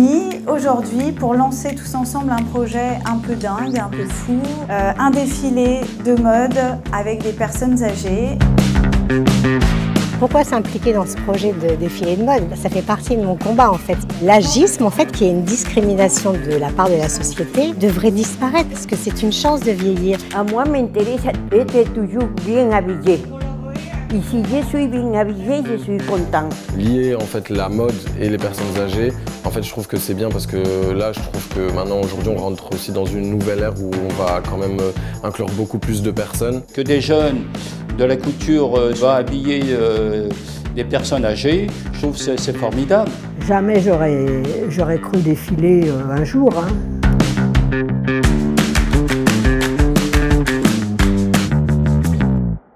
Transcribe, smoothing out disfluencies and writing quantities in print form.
réunis aujourd'hui pour lancer tous ensemble un projet un peu dingue, un peu fou, un défilé de mode avec des personnes âgées. Pourquoi s'impliquer dans ce projet de défilé de mode? Ça fait partie de mon combat en fait. L'agisme, en fait, qui est une discrimination de la part de la société, devrait disparaître parce que c'est une chance de vieillir. À moi m'intéresse d'être toujours bien habillé. Et si je suis bien habillée, je suis content. Lier en fait la mode et les personnes âgées, en fait je trouve que c'est bien parce que là je trouve que maintenant aujourd'hui on rentre aussi dans une nouvelle ère où on va quand même inclure beaucoup plus de personnes. Que des jeunes de la couture va habiller des personnes âgées, je trouve que c'est formidable. Jamais j'aurais cru défiler un jour.